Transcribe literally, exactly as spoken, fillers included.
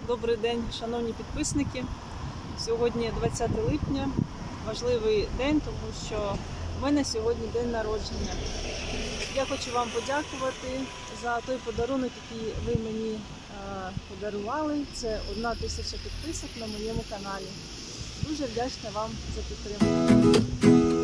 Добрий день, шановні підписники. Сьогодні двадцяте липня, важливий день, тому що в мене сьогодні день народження. Я хочу вам подякувати за той подарунок, який ви мені е, подарували. Це одна тисяча підписок на моєму каналі. Дуже вдячна вам за підтримку.